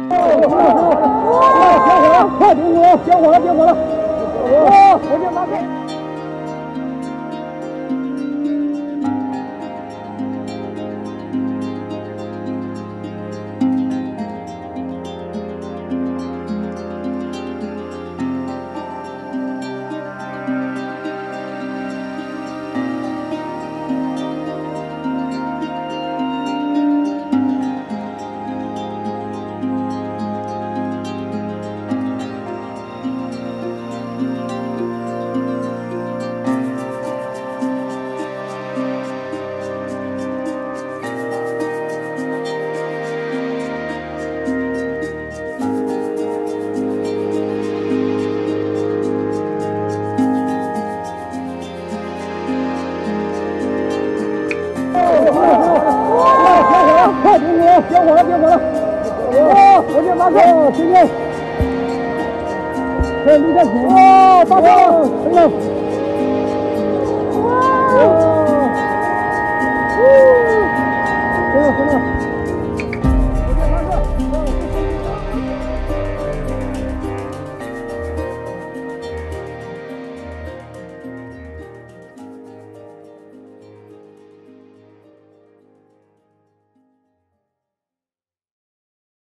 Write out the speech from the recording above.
快点火！点火了！点火了！火箭发射！ 快点火！点火了！点火了！火箭发射！前面，快离开火！发射了！